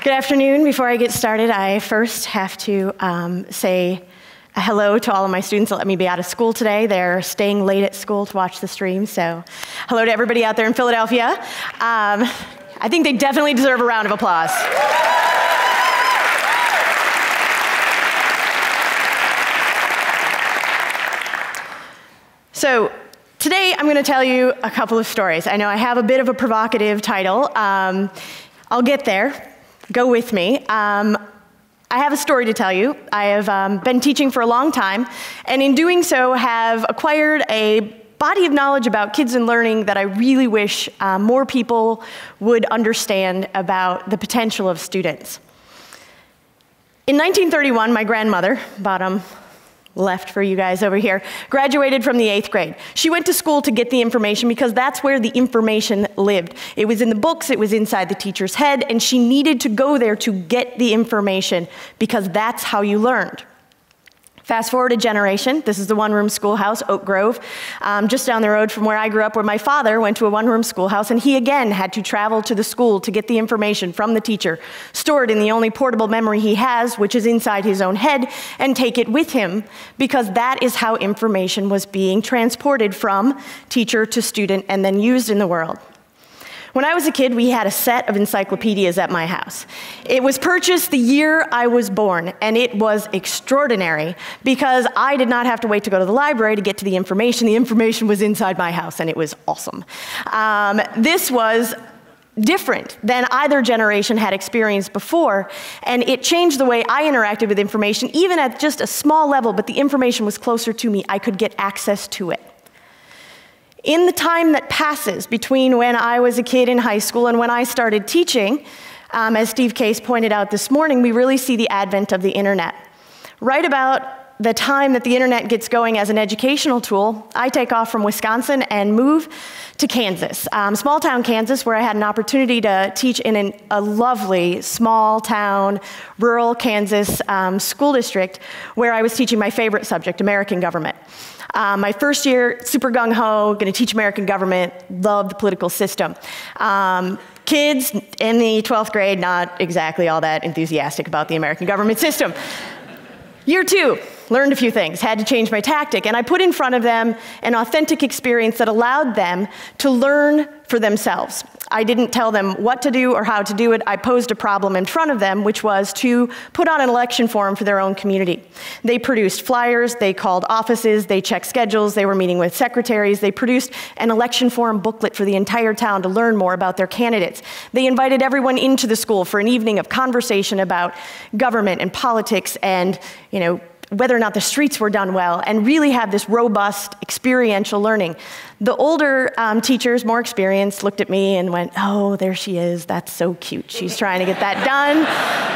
Good afternoon. Before I get started, I first have to say a hello to all of my students that let me be out of school today. They're staying late at school to watch the stream, so hello to everybody out there in Philadelphia. I think they definitely deserve a round of applause. So today I'm going to tell you a couple of stories. I know I have a bit of a provocative title. I'll get there. Go with me. I have a story to tell you. I have been teaching for a long time, and in doing so have acquired a body of knowledge about kids and learning that I really wish more people would understand about the potential of students. In 1931, my grandmother, bottom left for you guys over here, graduated from the 8th grade. She went to school to get the information because that's where the information lived. It was in the books, it was inside the teacher's head, and she needed to go there to get the information because that's how you learned. Fast forward a generation, this is the one-room schoolhouse, Oak Grove, just down the road from where I grew up, where my father went to a one-room schoolhouse, and he again had to travel to the school to get the information from the teacher, stored in the only portable memory he has, which is inside his own head, and take it with him, because that is how information was being transported from teacher to student and then used in the world. When I was a kid, we had a set of encyclopedias at my house. It was purchased the year I was born, and it was extraordinary because I did not have to wait to go to the library to get to the information. The information was inside my house, and it was awesome. This was different than either generation had experienced before, and it changed the way I interacted with information, even at just a small level, but the information was closer to me. I could get access to it. In the time that passes between when I was a kid in high school and when I started teaching, as Steve Case pointed out this morning, we really see the advent of the internet. Right about the time that the internet gets going as an educational tool, I take off from Wisconsin and move to Kansas, small town Kansas, where I had an opportunity to teach in a lovely small town, rural Kansas school district where I was teaching my favorite subject, American government. My first year, super gung-ho, going to teach American government, love the political system. Kids in the 12th grade, not exactly all that enthusiastic about the American government system. Year 2, learned a few things, had to change my tactic, and I put in front of them an authentic experience that allowed them to learn for themselves. I didn't tell them what to do or how to do it. I posed a problem in front of them, which was to put on an election forum for their own community. They produced flyers, they called offices, they checked schedules, they were meeting with secretaries, they produced an election forum booklet for the entire town to learn more about their candidates. They invited everyone into the school for an evening of conversation about government and politics and, whether or not the streets were done well, and really have this robust experiential learning. The older teachers, more experienced, looked at me and went, "Oh, there she is, that's so cute. She's trying to get that done.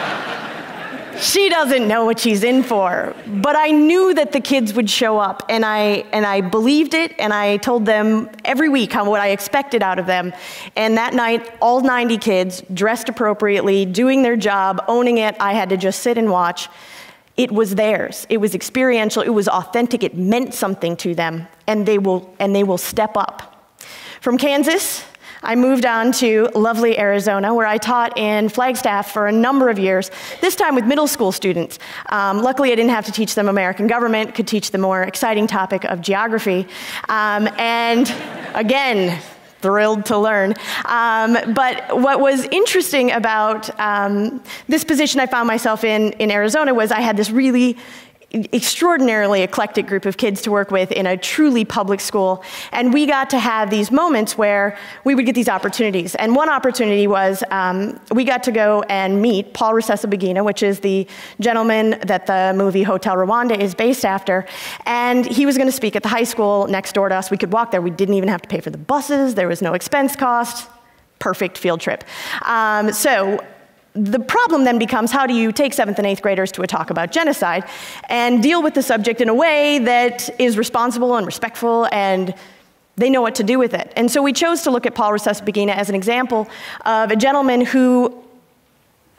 She doesn't know what she's in for." But I knew that the kids would show up, and I believed it, and I told them every week what I expected out of them. And that night, all 90 kids, dressed appropriately, doing their job, owning it. I had to just sit and watch. It was theirs. It was experiential. It was authentic. It meant something to them, and they will step up. From Kansas, I moved on to lovely Arizona, where I taught in Flagstaff for a number of years, this time with middle school students. Luckily, I didn't have to teach them American government, could teach the more exciting topic of geography. And again, thrilled to learn. But what was interesting about this position I found myself in Arizona was I had this really extraordinarily eclectic group of kids to work with in a truly public school. And we got to have these moments where we would get these opportunities. And one opportunity was we got to go and meet Paul Rusesabagina, which is the gentleman that the movie Hotel Rwanda is based after. And he was going to speak at the high school next door to us. We could walk there. We didn't even have to pay for the buses. There was no expense cost. Perfect field trip. So the problem then becomes, how do you take 7th and 8th graders to a talk about genocide and deal with the subject in a way that is responsible and respectful and they know what to do with it? And so we chose to look at Paul Rusesabagina as an example of a gentleman who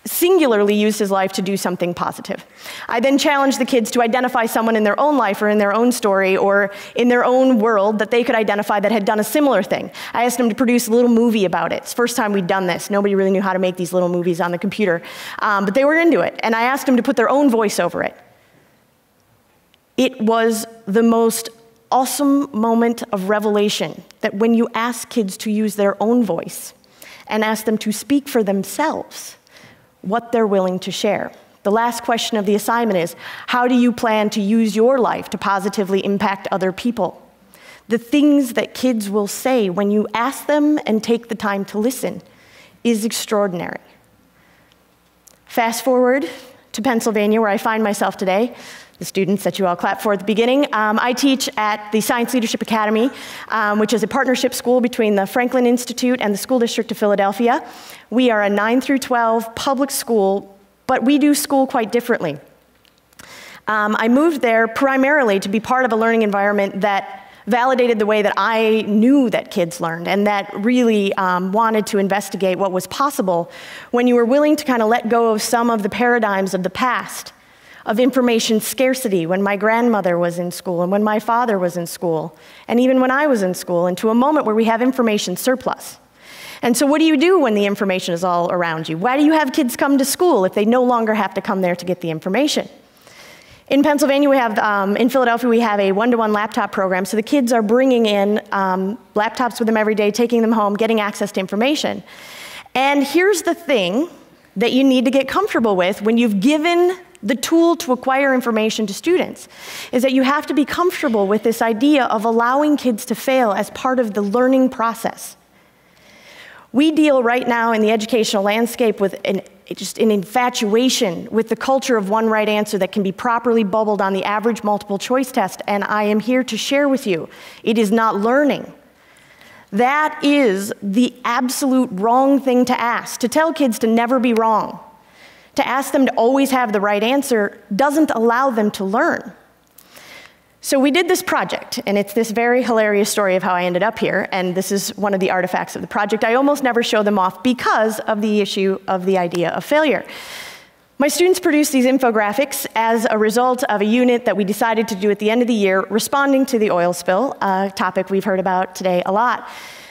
singularly used his life to do something positive. I then challenged the kids to identify someone in their own life or in their own story or in their own world that they could identify that had done a similar thing. I asked them to produce a little movie about it. It's the first time we'd done this. Nobody really knew how to make these little movies on the computer, but they were into it. And I asked them to put their own voice over it. It was the most awesome moment of revelation that when you ask kids to use their own voice and ask them to speak for themselves, what they're willing to share. The last question of the assignment is, how do you plan to use your life to positively impact other people? The things that kids will say when you ask them and take the time to listen is extraordinary. Fast forward to Pennsylvania, where I find myself today. The students that you all clapped for at the beginning. I teach at the Science Leadership Academy, which is a partnership school between the Franklin Institute and the School District of Philadelphia. We are a 9 through 12 public school, but we do school quite differently. I moved there primarily to be part of a learning environment that validated the way that I knew that kids learned and that really wanted to investigate what was possible when you were willing to kind of let go of some of the paradigms of the past, of information scarcity when my grandmother was in school and when my father was in school, and even when I was in school, into a moment where we have information surplus. And so what do you do when the information is all around you? Why do you have kids come to school if they no longer have to come there to get the information? In Pennsylvania, we have, in Philadelphia, we have a one-to-one laptop program, so the kids are bringing in laptops with them every day, taking them home, getting access to information. And here's the thing that you need to get comfortable with when you've given the tool to acquire information to students, is that you have to be comfortable with this idea of allowing kids to fail as part of the learning process. We deal right now in the educational landscape with just an infatuation with the culture of one right answer that can be properly bubbled on the average multiple choice test, and I am here to share with you, it is not learning. That is the absolute wrong thing to ask, to tell kids to never be wrong. To ask them to always have the right answer doesn't allow them to learn. So we did this project, and it's this very hilarious story of how I ended up here, and this is one of the artifacts of the project. I almost never show them off because of the issue of the idea of failure. My students produced these infographics as a result of a unit that we decided to do at the end of the year, responding to the oil spill, a topic we've heard about today a lot.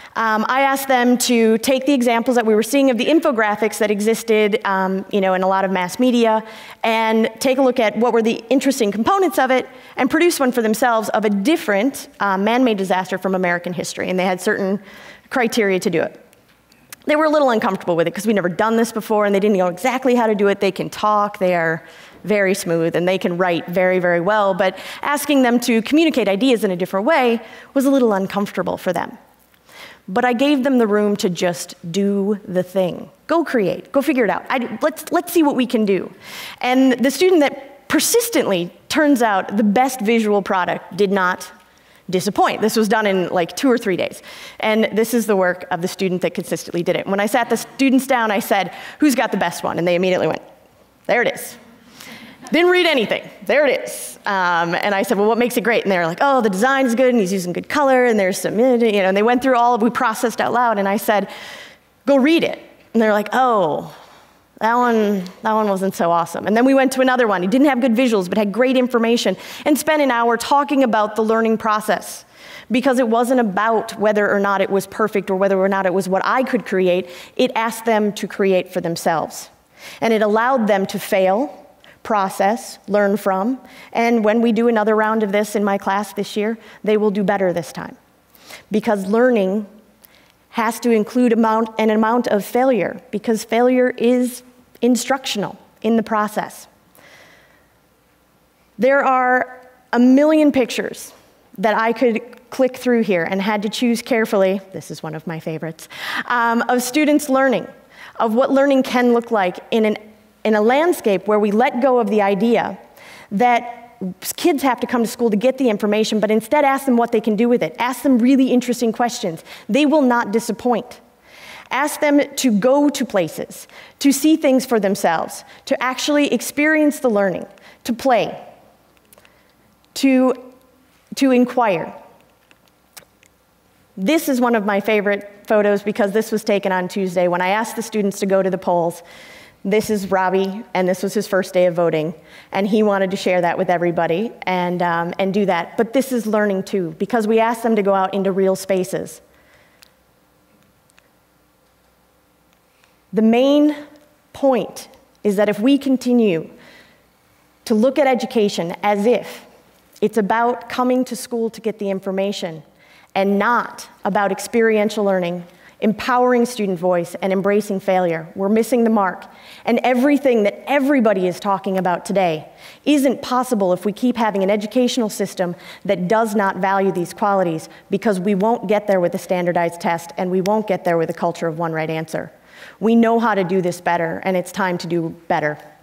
I asked them to take the examples that we were seeing of the infographics that existed in a lot of mass media and take a look at what were the interesting components of it and produce one for themselves of a different man-made disaster from American history. And they had certain criteria to do it. They were a little uncomfortable with it because we'd never done this before and they didn't know exactly how to do it. They can talk, they are very smooth, and they can write very, very well. But asking them to communicate ideas in a different way was a little uncomfortable for them. But I gave them the room to just do the thing. Go create, go figure it out. Let's see what we can do. And the student that persistently turns out the best visual product did not disappoint. This was done in like 2 or 3 days. And this is the work of the student that consistently did it. When I sat the students down, I said, who's got the best one? And they immediately went, there it is. Didn't read anything. There it is. And I said, well, what makes it great? And they were like, oh, the design is good, and he's using good color, and there's some, and they went through all of, we processed out loud, and I said, go read it. And they're like, oh, that one wasn't so awesome. And then we went to another one. He didn't have good visuals, but had great information, and spent an hour talking about the learning process. Because it wasn't about whether or not it was perfect or whether or not it was what I could create. It asked them to create for themselves. And it allowed them to fail, process, learn from, and when we do another round of this in my class this year, they will do better this time. Because learning has to include an amount of failure, because failure is instructional in the process. There are a million pictures that I could click through here and had to choose carefully, this is one of my favorites, of students learning, of what learning can look like in a landscape where we let go of the idea that kids have to come to school to get the information, but instead ask them what they can do with it. Ask them really interesting questions. They will not disappoint. Ask them to go to places, to see things for themselves, to actually experience the learning, to play, to inquire. This is one of my favorite photos because this was taken on Tuesday when I asked the students to go to the polls. This is Robbie, and this was his first day of voting. And he wanted to share that with everybody and do that. But this is learning too, because we asked them to go out into real spaces. The main point is that if we continue to look at education as if it's about coming to school to get the information and not about experiential learning, empowering student voice, and embracing failure, we're missing the mark. And everything that everybody is talking about today isn't possible if we keep having an educational system that does not value these qualities, because we won't get there with a standardized test, and we won't get there with a culture of one right answer. We know how to do this better, and it's time to do better.